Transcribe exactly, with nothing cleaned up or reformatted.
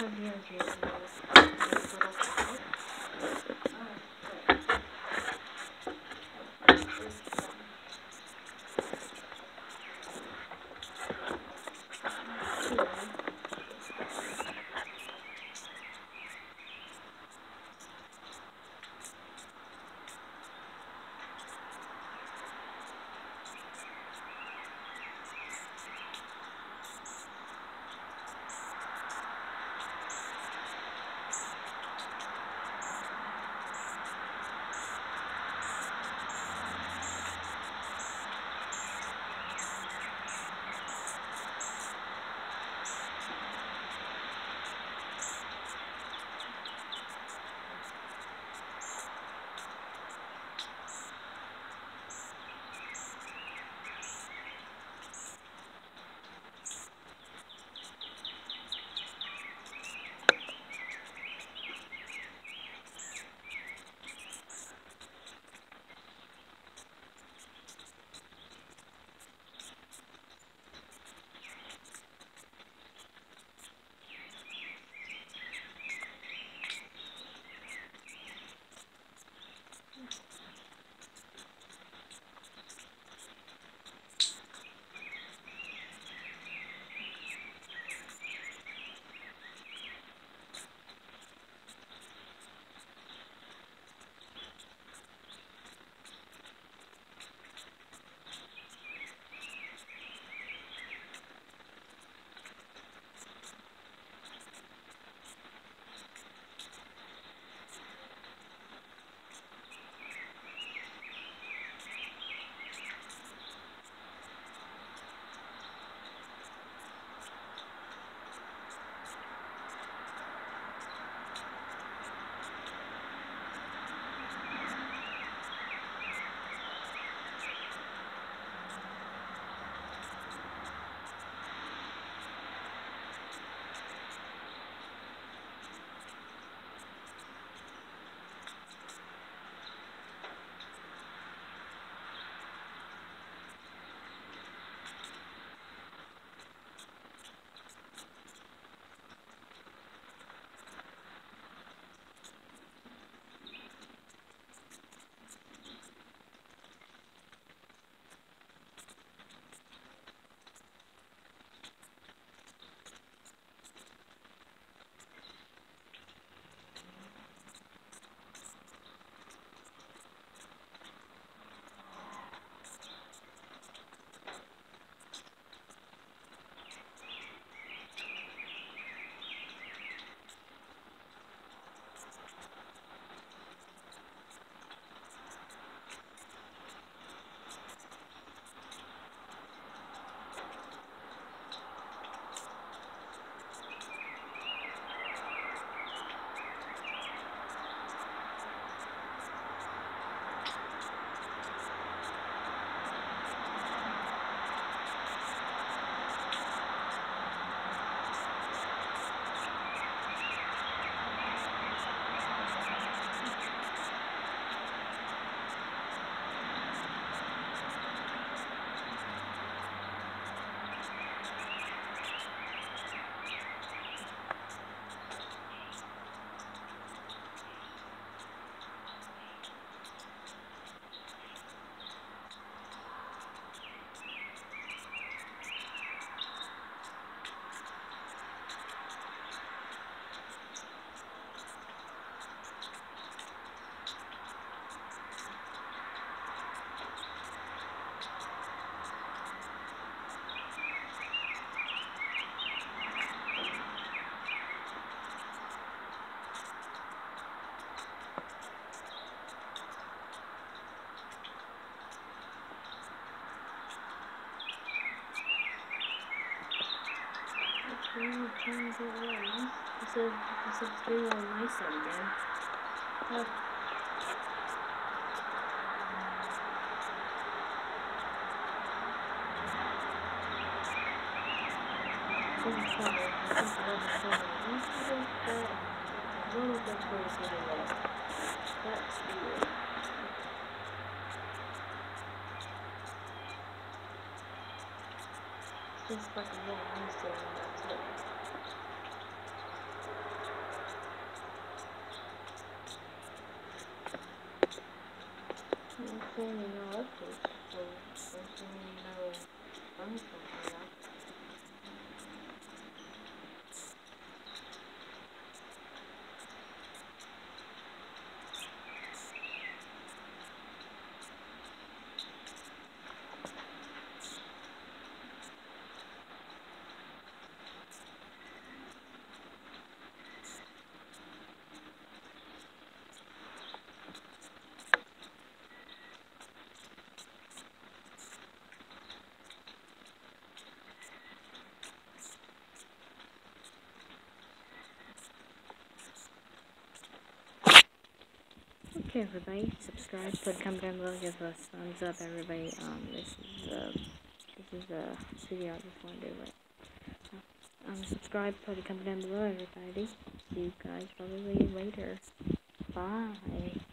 have the energy to I'm trying to get away. He said, he said it's getting all nice out again. Uh, I think it's trouble. I think the level's trouble. I think that, I don't know if that's where it's getting lost. That's weird. It's just like a little nice there, and that's it. assuming no updates, so assuming no bugs coming up. Okay, everybody, subscribe, put a comment down below, give us thumbs up, everybody. Um, this is the this is the video I just want to do. Right. Um, subscribe, put a comment down below, everybody. See you guys probably later. Bye.